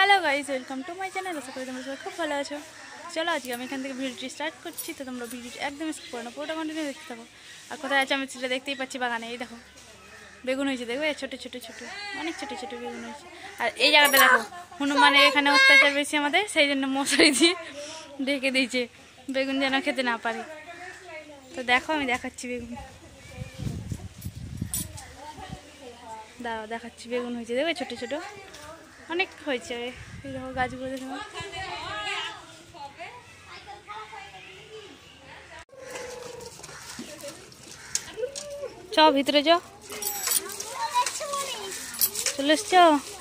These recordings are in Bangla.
Hello guys, welcome to my channel. আশা করি তোমরা সবাই খুব ভালো আছো। চলো আজকে আমি এখান থেকে ভিডিওটি স্টার্ট করছি। তো তোমরা ভিডিওটি একদম স্কিপ করো না, পুরোটা কন্টিনিউ দেখতে থাকো। আর কোথায় আছে আমি সেটা দেখতেই পাচ্ছি, বাগানে। এই দেখো বেগুন হয়েছে, দেখবে ছোটো ছোটো ছোটো, অনেক ছোটো ছোটো বেগুন হয়েছে। আর এই জায়গাটা দেখো, হনুমানের এখানে অত্যাচার বেশি আমাদের, সেই জন্য মশারি দিয়ে ঢেকে দিয়েছে বেগুন যেন খেতে না পারে। তো দেখো আমি দেখাচ্ছি বেগুন, দাঁড়াও দেখাচ্ছি। বেগুন হয়েছে দেখবে ছোটো ছোটো, অনেক হয়েছে। এই দেখো গাছগুলো দেখো। চ ভিতরে চ, চলে এসছ।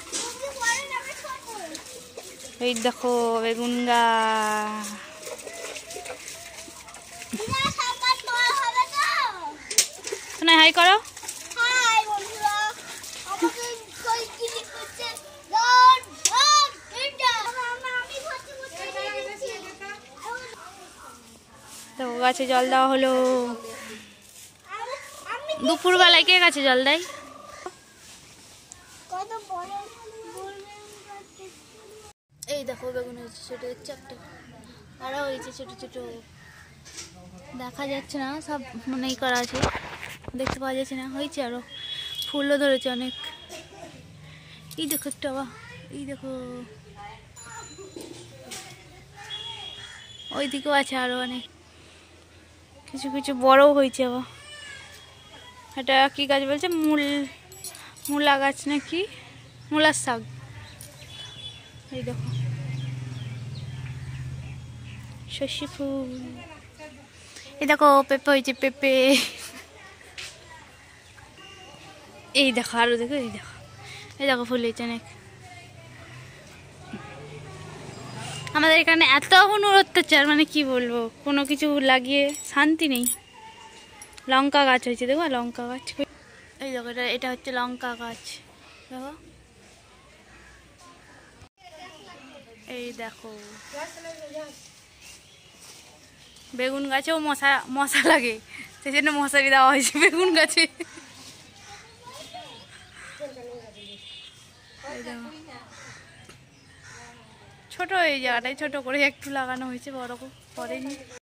এই দেখো বেগুন গাছ। শোনা হাই করো। তো গাছে জল দেওয়া হলো। দুপুরবেলায় কে গাছে জল দেয়? এই দেখো বেগুন হয়েছে ছোটো, দেখছো একটা, আরও হয়েছে ছোটো ছোটো। দেখা যাচ্ছে না, সব মানে করা আছে, দেখতে পাওয়া যাচ্ছে না। হয়েছে আরও, ফুলও ধরেছে অনেক। এই দেখো একটা, বা এই দেখো ওই দিকেও আছে আরও অনেক, কিছু কিছু বড়ও হয়েছে আবার। এটা কি গাছ বলছে? মূলা গাছ নাকি, মূলার শাক। এই দেখো শস্য ফুল। এই দেখো পেঁপে হয়েছে, পেঁপে। এই দেখো আরো দেখো, এই দেখো, এই দেখো ফুল হয়েছে অনেক। আমাদের এখানে এত হনুর অত্যাচার, মানে কি বলবো, কোনো কিছু লাগিয়ে শান্তি নেই। লঙ্কা গাছ হয়েছে দেখো, লঙ্কা গাছ। এই দেখো এটা হচ্ছে লঙ্কা গাছ, দেখো। এই দেখো বেগুন গাছেও মশা লাগে, সেই জন্য মশারি দেওয়া হয়েছে বেগুন গাছে। ছোট এই জায়গাটায় ছোট করে একটু লাগানো হয়েছে, বড় করেনি।